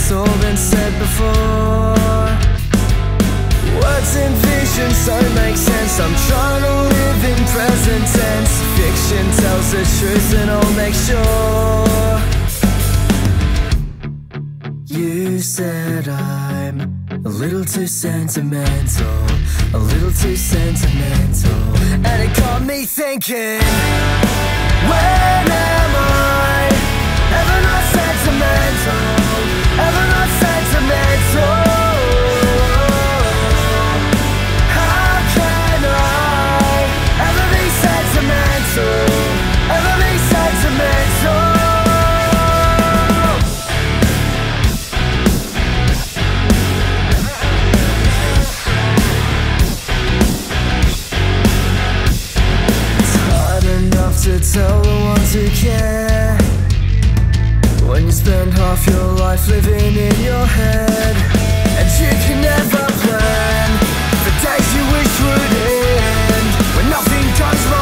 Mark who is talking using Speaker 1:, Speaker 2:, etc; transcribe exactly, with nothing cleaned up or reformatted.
Speaker 1: it's all been said before. Words and visions don't make sense. I'm trying to live in present tense. Fiction tells the truth and I'll make sure. You said I'm a little too sentimental, a little too sentimental, and it got me thinking, when am I ever not sentimental, ever not sentimental? How can I ever be sentimental, ever be sentimental? To tell the ones who care, when you spend half your life living in your head, and you can never plan for days you wish would end, when nothing goes wrong.